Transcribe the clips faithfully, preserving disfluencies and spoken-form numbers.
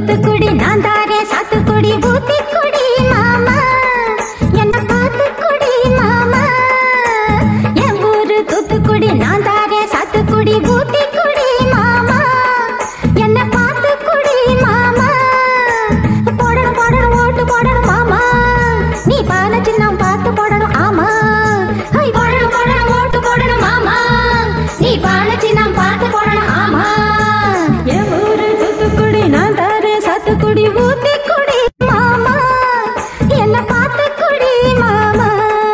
தூத்துக்குடி நான் தாரே சாத்துக்குடி ஊத்திக்குடி மாமா என்ன பார்த்துக்குடி மாமா என் ஊரு தூத்துக்குடி நான் தாரே சாத்துக்குடி ஊத்திக்குடி மாமா என்ன பார்த்துக்குடி மாமா போடணும் போடணும் ஓட்டு போடணும் மாமா நீ பானை சின்னம் பார்த்து போடணும் ஆமா போடணும் போடணும் ஓட்டு போடணும் மாமா நீ பானை சின்னம் பார்த்து போடணும் ஆமா என் ஊரு தூத்துக்குடி நான் தாரே சாத்துக்குடி ஊத்திக்குடி மாமா என்ன பார்த்துக்குடி மாமா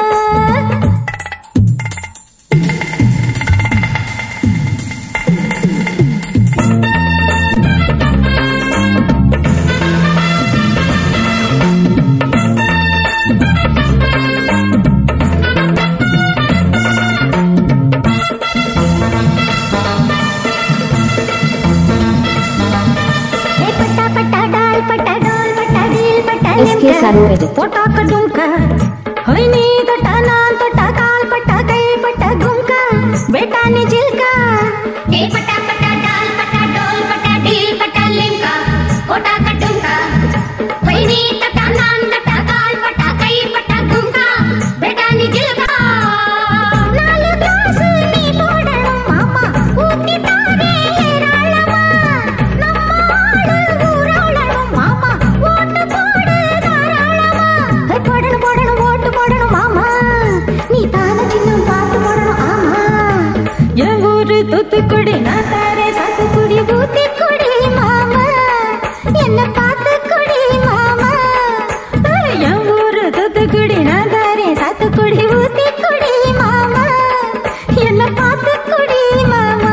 इसके सारों में पोटा कटूंका होई नी तटा नान तटा काल पटा कई पटा गुंका बेटा ने जिलका ए पटा पटा डाल पटा डोल पटा डील पटा लिंका पोटा कटूंका होई नी तटा नान तटा काल पटा कई पटा गुंका बेटा ने जिलका नालु ग्लास नी पोडणम मामा ऊती तारे हेराळमा नम्म आळु ऊराळणम मामा ओट पोडु தாராளமா போடணும் போடணும் ஓட்டு போடணும் மாமா நீ தான சின்னம் பார்த்து போடணும் ஆமா என் ஊரு தூத்துக்குடி நான் தாரே சாத்துக்குடி ஊத்திக்குடி மாமா என்ன பார்த்துக்குடி மாமா என் ஊரு தூத்துக்குடி நான் தாரே சாத்துக்குடி ஊத்திக்குடி மாமா என்ன பார்த்துக்குடி மாமா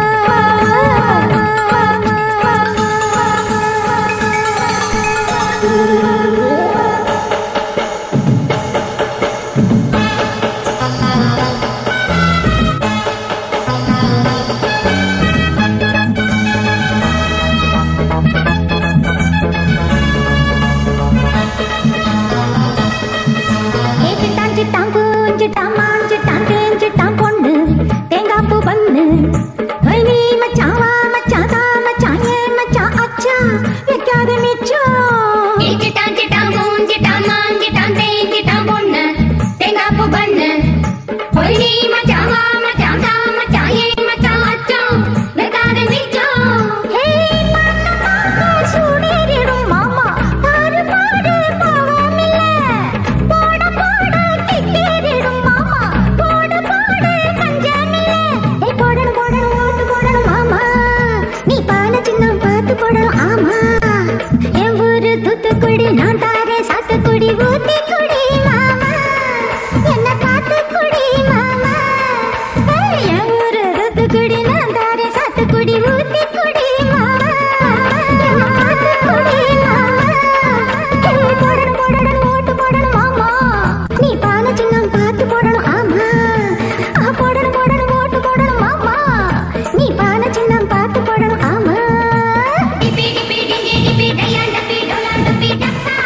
சிட்டான் சிட்டான் பூஞ்சிட்டான் மாஞ்சிட்டான் தேஞ்சிட்டான் பொண்ணு தேங்காய் பூ பண்ணு நீ மச்சான் வா மச்சான் தா மச்சான் ஏ மச்சான் அச்சா வைக்காத மிச்சம் சிட்டான் சிட்டான் பூஞ்சிட்டான் மாஞ்சிட்டான் தேஞ்சிட்டான் பொண்ணு தேங்காய் பூ பண்ணு நீ மச்சான் வா மச்சான் தா மச்சான் ஏ மச்சான் அச்சா வைக்காத மிச்சம் ஹே பாட்டு பாட்டு சூடேறிடும் மாமா பாரு பாடு பாவமில்ல போட போட கிட்டேறிடும் மாமா போட போட பஞ்சமில்ல ஏ போடணும் போடணும் ஓட்டு போடணும் மாமா நீ பானை சின்னம் பார்த்து போடணும் ஆமா என் ஊரு தூத்துக்குடி நான் தாரே சாத்துக்குடி ஊத்திக்குடி மாமா என்ன பார்த்துக்குடி மாமா என் ஊரு தூத்துக்குடி நான் தாரே சாத்துக்குடி ஊத்திக்குடி மாமா என்ன பார்த்துக்குடி மாமா போடணும் போடணும் ஓட்டு போடணும் மாமா நீ பானை சின்னம் பார்த்து போடணும் ஆமா போடணும் போடணும் ஓட்டு போடணும் மாமா நீ பானை சின்னம் பார்த்து போடணும் ஆமா டிபி டிபி டிபி டிபி டயாண்ட பி டோலாண்ட பி டக்ஸா